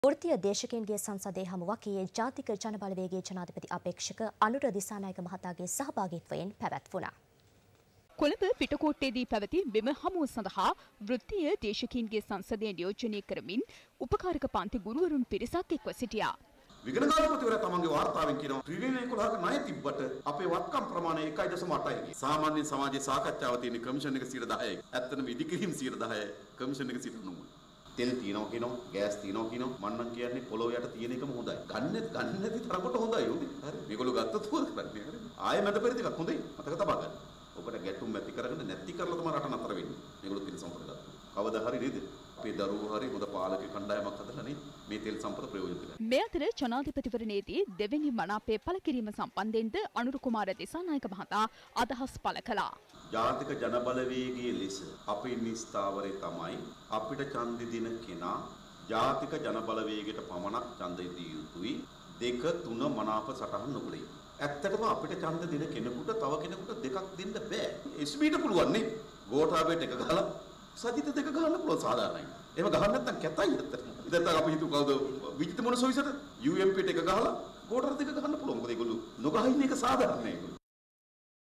වෘත්තීය දේශකයන්ගේ සංසදයේ හමුවක් ඊයේ ජාතික ජනබලවේගයේ ජනාධිපති අපේක්ෂක අනුර දිසානායක මහතාගේ සහභාගීත්වයෙන් පැවැත්වුණා. කොළඹ පිටකොට්ටේදී පැවති මෙම හමුව සඳහා වෘත්තීය දේශකයන්ගේ සංසදය නියෝජනය කරමින් උපකාරක පන්ති ගුරුවරුන් පිරිසක් එක්ව සිටියා. විගණනාධිපතිවරයා තමන්ගේ වාර්තාවෙන් කියනවා ත්‍රිලියන 11ක ණය තිබ්බට අපේ වත්කම් ප්‍රමාණය 1.8යි. සාමාන්‍ය සමාජයේ සාකච්ඡාව තියෙන කමිෂන් එක 10%යි. ඇත්තටම ඉදිකිරීම 10%යි. කමිෂන් එක 9%. තෙල් තියනවා කියනවා, ගෑස් තියනවා කියනවා. මම නම් කියන්නේ පොළොව යට තියෙන එකම හොඳයි. ගන්න නැති තරමට හොඳයි උනේ. හරි. මේගොල්ලෝ ගත්තොත් හොද කරන්නේ. හරි. ආයෙ මැද පෙරදිකක් හොඳයි. මතක තබා ගන්න. ඔබට ගැටුම් ඇති කරගෙන නැති කරලා තමයි රට නතර වෙන්නේ. මේගොල්ලෝ තෙල් සම්පත ගත්තා. කවදා හරි නේද? අපේ දරුවෝ හරි හොඳ පාලක කණ්ඩායමක් හදලානේ මේ තෙල් සම්පත ප්‍රයෝජන ගන්න. මේ අතර ජනාධිපතිවරණයේදී දෙවෙනි මනාපය පළ කිරීම සම්බන්ධයෙන්ද අනුර කුමාර දිසානායක මහතා අදහස් පළ කළා. ජාතික ජනබලවේගයේ ලෙස අපේ නිස්ථාවරේ තමයි අපිට ඡන්දෙ දින කෙනා ජාතික ජනබලවේගයට පමණක් ඡන්දෙ දිය යුතුයි. 2 3 මනාප සටහන් නොකළේ. ඇත්තටම අපිට ඡන්ද දෙන කෙනෙකුට තව කෙනෙකුට දෙකක් දෙන්න බෑ. SBට පුළුවන් නේ. ගෝඨාභයට එක ගහලා සජිත දෙක ගහන්න පුළුවන් සාධාරණයි. එහෙම ගහන්න නැත්නම් කැතයි ඇත්තටම. ඉතින් අපි හිතුව කවුද විජිත මොනසොයිසට UMPට එක ගහලා ගෝඨාභ දෙක ගහන්න පුළුවන්. මොකද ඒගොල්ලෝ නොගහින්න එක සාධාරණයි.